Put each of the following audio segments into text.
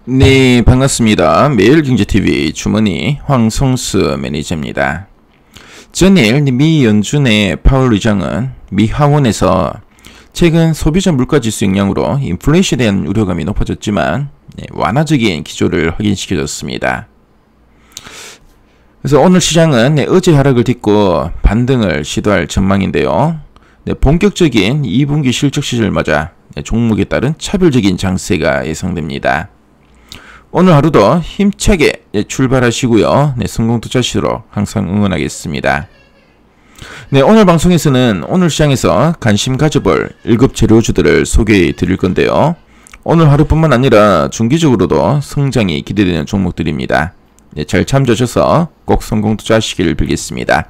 네, 반갑습니다. 매일경제TV 주머니 황성수 매니저입니다. 전일 미 연준의 파월 의장은 미 하원에서 최근 소비자 물가지수 영향으로 인플레이션에 대한 우려감이 높아졌지만 완화적인 기조를 확인시켜줬습니다. 그래서 오늘 시장은 어제 하락을 딛고 반등을 시도할 전망인데요. 본격적인 2분기 실적 시즌을 맞아 종목에 따른 차별적인 장세가 예상됩니다. 오늘 하루도 힘차게 출발하시고요. 성공 투자하시도록 항상 응원하겠습니다. 오늘 방송에서는 오늘 시장에서 관심 가져볼 1급 재료주들을 소개해 드릴 건데요. 오늘 하루뿐만 아니라 중기적으로도 성장이 기대되는 종목들입니다. 잘 참조하셔서 꼭 성공 투자하시길 빌겠습니다.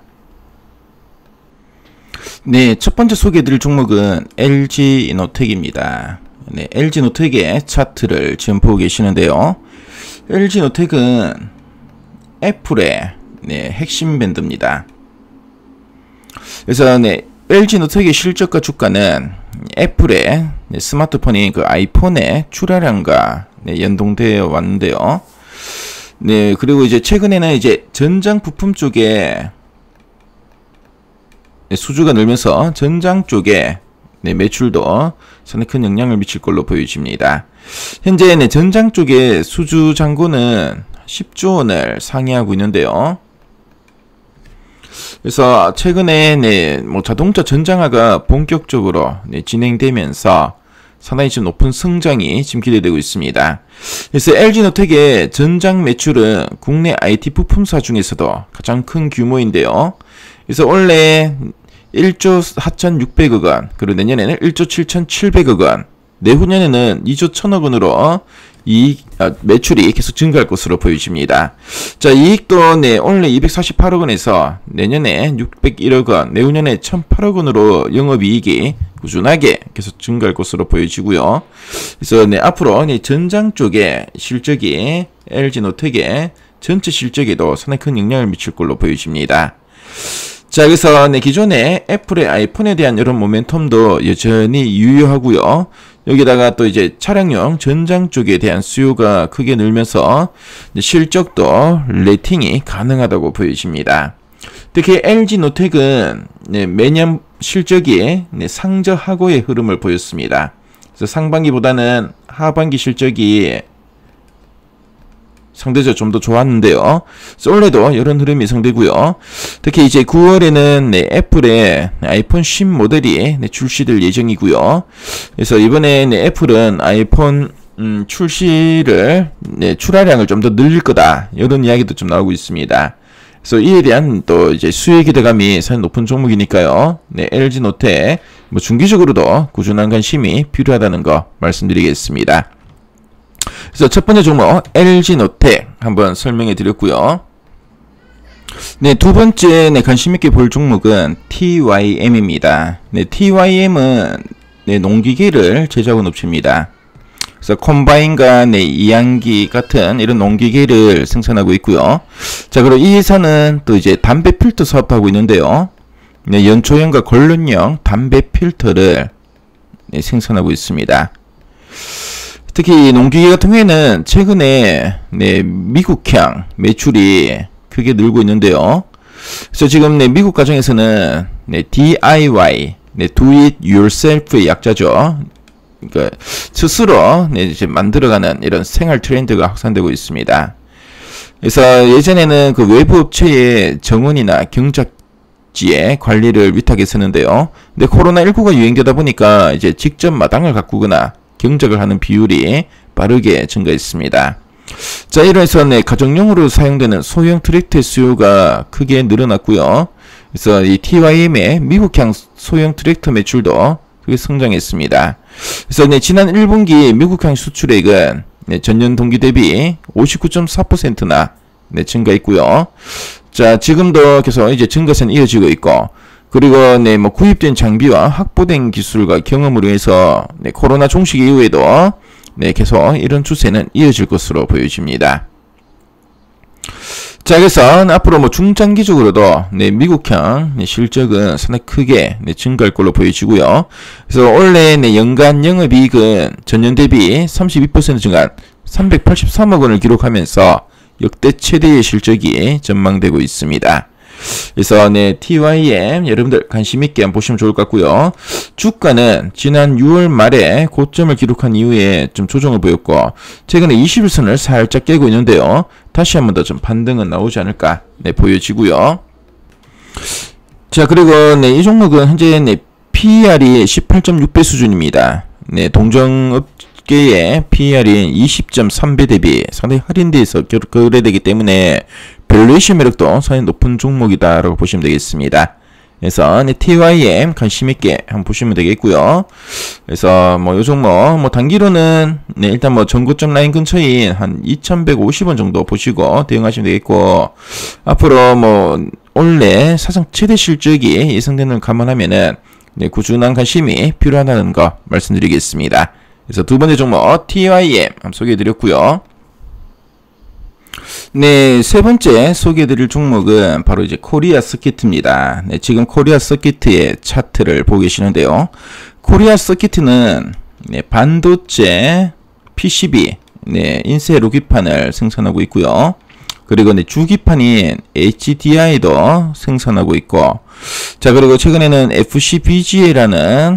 첫 번째 소개해 드릴 종목은 LG노텍입니다. LG노텍의 차트를 지금 보고 계시는데요. LG노텍은 애플의 핵심 밴드입니다. 그래서 LG노텍의 실적과 주가는 애플의 스마트폰인 그 아이폰의 출하량과 연동되어 왔는데요. 그리고 이제 최근에는 이제 전장 부품 쪽에 수주가 늘면서 전장 쪽에 매출도 상당히 큰 영향을 미칠 걸로 보여집니다. 현재 전장 쪽의 수주 잔고는 10조 원을 상회하고 있는데요. 그래서 최근에 자동차 전장화가 본격적으로 진행되면서 상당히 좀 높은 성장이 지금 기대되고 있습니다. 그래서 LG노텍의 전장 매출은 국내 IT 부품사 중에서도 가장 큰 규모인데요. 그래서 원래 1조 4,600억 원, 그리고 내년에는 1조 7,700억 원, 내후년에는 2조 1,000억 원으로 매출이 계속 증가할 것으로 보여집니다. 자, 이익도 원래 248억 원에서 내년에 601억 원, 내후년에 1,008억 원으로 영업이익이 꾸준하게 계속 증가할 것으로 보여지고요. 그래서 앞으로 전장 쪽의 실적이 LG노텍의 전체 실적에도 상당히 큰 영향을 미칠 걸로 보여집니다. 자, 그래서 기존에 애플의 아이폰에 대한 이런 모멘텀도 여전히 유효하고요. 여기다가 또 이제 차량용 전장 쪽에 대한 수요가 크게 늘면서 실적도 레이팅이 가능하다고 보여집니다. 특히 LG노텍은 매년 실적이 상저하고의 흐름을 보였습니다. 그래서 상반기보다는 하반기 실적이 상대적으로 좀 더 좋았는데요. 그래서 올해도 이런 흐름이 예상되고요. 특히 이제 9월에는 애플의 아이폰 10 모델이 출시될 예정이고요. 그래서 이번에 애플은 아이폰 출시를 출하량을 좀 더 늘릴 거다, 이런 이야기도 좀 나오고 있습니다. 그래서 이에 대한 또 이제 수혜 기대감이 상당히 높은 종목이니까요. LG노텍 중기적으로도 꾸준한 관심이 필요하다는 거 말씀드리겠습니다. 그래서 첫 번째 종목 LG노텍 한번 설명해 드렸고요. 두 번째 관심 있게 볼 종목은 TYM입니다. TYM은 농기계를 제작하는 업체입니다. 그래서 컴바인과 이양기 같은 이런 농기계를 생산하고 있고요. 자, 그리고 이 회사는 또 이제 담배 필터 사업도 하고 있는데요. 연초형과 걸론형 담배 필터를 생산하고 있습니다. 특히 농기계 같은 경우에는 최근에 미국향 매출이 크게 늘고 있는데요. 그래서 지금 미국 가정에서는 DIY, Do It Yourself의 약자죠. 그러니까 스스로 이제 만들어가는 이런 생활 트렌드가 확산되고 있습니다. 그래서 예전에는 그 외부 업체의 정원이나 경작지의 관리를 위탁했었는데요. 근데 코로나19가 유행되다 보니까 이제 직접 마당을 가꾸거나 경작을 하는 비율이 빠르게 증가했습니다. 자, 이로해서 가정용으로 사용되는 소형 트랙터의 수요가 크게 늘어났고요. 그래서 이 TYM의 미국향 소형 트랙터 매출도 크게 성장했습니다. 그래서 지난 1분기 미국향 수출액은 전년 동기 대비 59.4%나 증가했고요. 자, 지금도 계속 이제 증가세는 이어지고 있고, 그리고 구입된 장비와 확보된 기술과 경험으로 해서 코로나 종식 이후에도 계속 이런 추세는 이어질 것으로 보여집니다. 자, 그래서 앞으로 중장기적으로도 미국향 실적은 상당히 크게 증가할 걸로 보여지고요. 그래서 올해 연간 영업이익은 전년 대비 32% 증가한 383억 원을 기록하면서 역대 최대의 실적이 전망되고 있습니다. 그래서 네, TYM 여러분들 관심있게 한번 보시면 좋을 것 같고요. 주가는 지난 6월 말에 고점을 기록한 이후에 좀 조정을 보였고 최근에 21선을 살짝 깨고 있는데요. 다시 한 번 더 좀 반등은 나오지 않을까 네, 보여지고요. 자, 그리고 네, 이 종목은 현재 네, PER이 18.6배 수준입니다. 네, 동종업계의 PER이 20.3배 대비 상당히 할인돼서 거래되기 때문에 밸류에이션 매력도 상당히 높은 종목이다라고 보시면 되겠습니다. 그래서 네, TYM 관심있게 한번 보시면 되겠고요. 그래서 뭐 요 종목 뭐 단기로는 네, 일단 뭐 전고점 라인 근처인 한 2150원 정도 보시고 대응하시면 되겠고, 앞으로 뭐 올해 사상 최대 실적이 예상되는 걸 감안하면은 네, 꾸준한 관심이 필요하다는 거 말씀드리겠습니다. 그래서 두 번째 종목 TYM 한번 소개해드렸고요. 네, 세 번째 소개해드릴 종목은 바로 이제 코리아 서킷입니다. 네, 지금 코리아 서킷의 차트를 보고 계시는데요. 코리아 서킷은 네, 반도체 PCB, 네, 인쇄 로기판을 생산하고 있고요. 그리고 네, 주기판인 HDI도 생산하고 있고, 자, 그리고 최근에는 FCBGA라는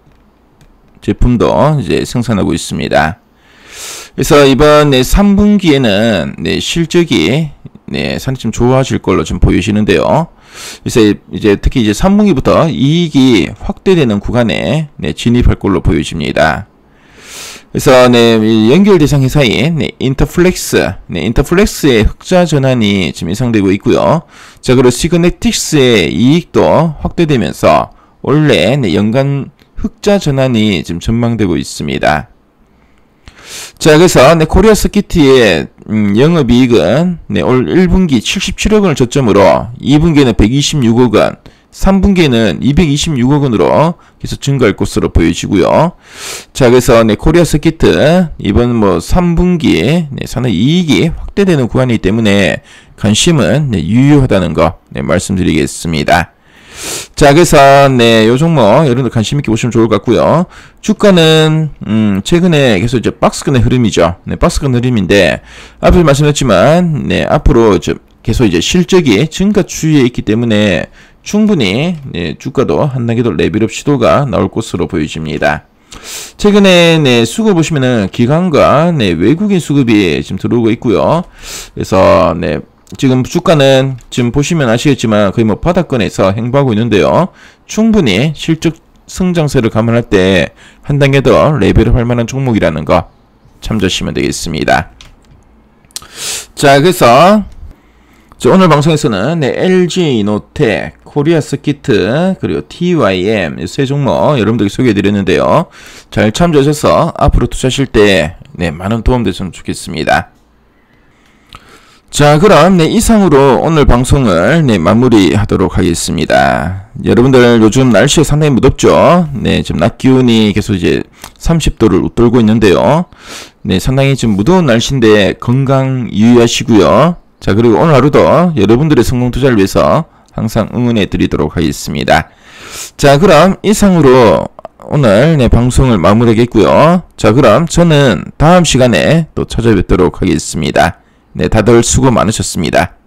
제품도 이제 생산하고 있습니다. 그래서 이번 네, 3분기에는 네, 실적이 네, 상당히 좀 좋아질 걸로 좀 보이시는데요. 그래서 이제 특히 이제 3분기부터 이익이 확대되는 구간에 네, 진입할 걸로 보여집니다. 그래서 네, 연결 대상 회사인 네, 인터플렉스, 네, 인터플렉스의 흑자 전환이 지금 예상되고 있고요. 자, 그리고 시그네틱스의 이익도 확대되면서 원래 네, 연간 흑자 전환이 지금 전망되고 있습니다. 자, 그래서 네, 코리아 서킷의 영업이익은 네, 올 1분기 77억 원을 저점으로 2분기에는 126억 원, 3분기에는 226억 원으로 계속 증가할 것으로 보여지고요. 자, 그래서 네, 코리아 서킷 이번 뭐 3분기 네, 상당히 이익이 확대되는 구간이기 때문에 관심은 네, 유효하다는 거 네, 말씀드리겠습니다. 자, 그래서 네, 요 종목 여러분들 관심 있게 보시면 좋을 것 같고요. 주가는 최근에 계속 이제 박스권의 흐름이죠. 네, 박스권 흐름인데 앞에서 말씀드렸지만 네, 앞으로 계속 이제 실적이 증가 추이에 있기 때문에 충분히 네, 주가도 한 단계 더 레벨업 시도가 나올 것으로 보여집니다. 최근에 네, 수급 보시면은 기관과 네, 외국인 수급이 지금 들어오고 있고요. 그래서 네, 지금 주가는 지금 보시면 아시겠지만 거의 뭐 바닥권에서 행보하고 있는데요. 충분히 실적 성장세를 감안할 때 한 단계 더 레벨업 할 만한 종목이라는 거 참조하시면 되겠습니다. 자, 그래서 오늘 방송에서는 네, LG이노텍, 코리아 서킷, 그리고 TYM 이 세 종목 여러분들께 소개해드렸는데요. 잘 참조하셔서 앞으로 투자하실 때 네, 많은 도움 됐으면 좋겠습니다. 자, 그럼 네, 이상으로 오늘 방송을 네, 마무리하도록 하겠습니다. 여러분들 요즘 날씨가 상당히 무덥죠? 네, 지금 낮 기온이 계속 이제 30도를 웃돌고 있는데요. 네, 상당히 지금 무더운 날씨인데 건강 유의하시고요. 자, 그리고 오늘 하루도 여러분들의 성공 투자를 위해서 항상 응원해 드리도록 하겠습니다. 자, 그럼 이상으로 오늘 네, 방송을 마무리하겠고요. 자, 그럼 저는 다음 시간에 또 찾아뵙도록 하겠습니다. 네, 다들 수고 많으셨습니다.